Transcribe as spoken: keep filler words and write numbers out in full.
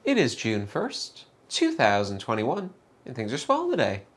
It is June first, two thousand twenty-one, and things are swell today.